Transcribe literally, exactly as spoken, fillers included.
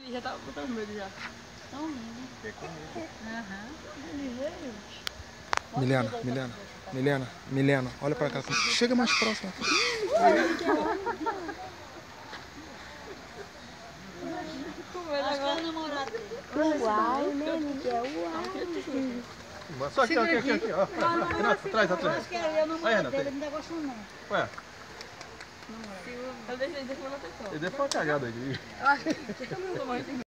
Ele já tava botando medo já. Tão lindo. Ficou mesmo. Aham. Ele veio. Milena, Milena, Milena, Milena, olha pra cá. Chega mais próximo. Acho que é o namorado dele. Uau, né, Miguel? Uau. Só aqui, aqui, aqui, aqui, ó. Renato, atrás, Eu atrás. acho que é o namorado dele, não dá gosto não. Ué, Eu deixei ele chamando atenção. ele deu uma cagada aqui. Eu acho que todo mundo tomou isso.